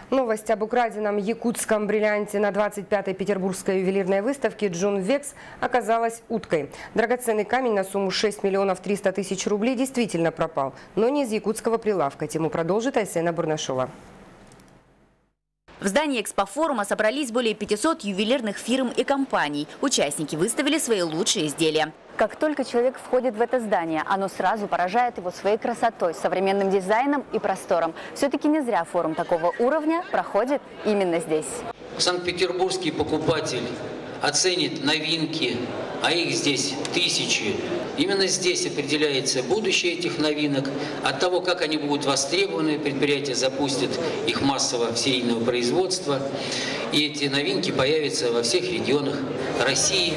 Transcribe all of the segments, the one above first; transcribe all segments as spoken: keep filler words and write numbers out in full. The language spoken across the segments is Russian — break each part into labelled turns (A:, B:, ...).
A: Новость об украденном якутском бриллианте на двадцать пятой петербургской ювелирной выставке Джун Векс оказалась уткой. Драгоценный камень на сумму шесть миллионов триста тысяч рублей действительно пропал, но не из якутского прилавка. Тему продолжит Айсена Бурнашова.
B: В здании экспофорума собрались более пятисот ювелирных фирм и компаний. Участники выставили свои лучшие изделия. Как только человек входит в это здание, оно сразу поражает его своей красотой, современным дизайном и простором. Все-таки не зря форум такого уровня проходит именно здесь.
C: Санкт-петербургский покупатель оценит новинки, а их здесь тысячи. Именно здесь определяется будущее этих новинок. От того, как они будут востребованы, предприятия запустят их массово в серийного производства. И эти новинки появятся во всех регионах России.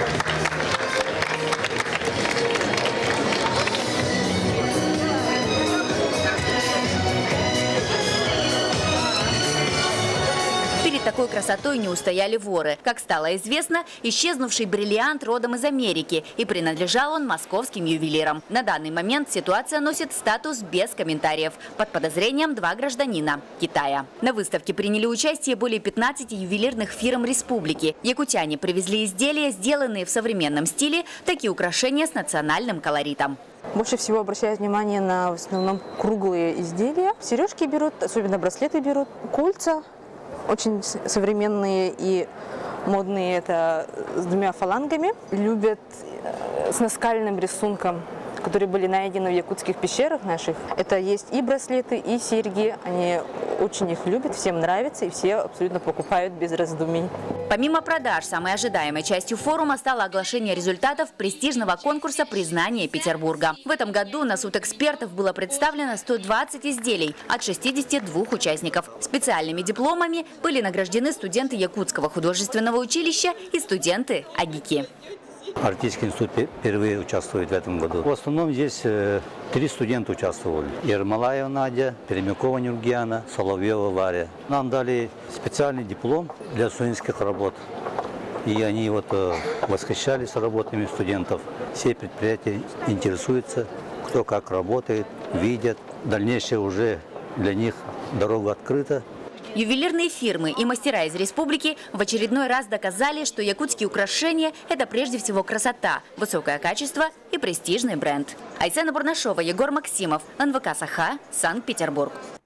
B: Перед такой красотой не устояли воры. Как стало известно, исчезнувший бриллиант родом из Америки, и принадлежал он московским ювелирам. На данный момент ситуация носит статус без комментариев. Под подозрением два гражданина Китая. На выставке приняли участие более пятнадцати ювелирных фирм республики. Якутяне привезли изделия, сделанные в современном стиле, такие украшения с национальным колоритом.
D: Больше всего обращают внимание на в основном круглые изделия. Сережки берут, особенно браслеты берут, кольца. Очень современные и модные, это с двумя фалангами. Любят с наскальным рисунком, которые были найдены в якутских пещерах наших. Это есть и браслеты, и серьги. Они очень их любят, всем нравится, и все абсолютно покупают без раздумий.
B: Помимо продаж, самой ожидаемой частью форума стало оглашение результатов престижного конкурса «Признание Петербурга». В этом году на суд экспертов было представлено сто двадцать изделий от шестидесяти двух участников. Специальными дипломами были награждены студенты Якутского художественного училища и студенты АГИКи.
E: Артистский институт впервые участвует в этом году. В основном здесь э, три студента участвовали. Ермолаева Надя, Перемякова Нюргиана, Соловьева Варя. Нам дали специальный диплом для студенческих работ. И они вот э, восхищались работами студентов. Все предприятия интересуются, кто как работает, видят. Дальнейшее уже для них дорога открыта.
B: Ювелирные фирмы и мастера из республики в очередной раз доказали, что якутские украшения – это прежде всего красота, высокое качество и престижный бренд. Айсена Бурнашова, Егор Максимов, эн вэ ка «Саха», Санкт-Петербург.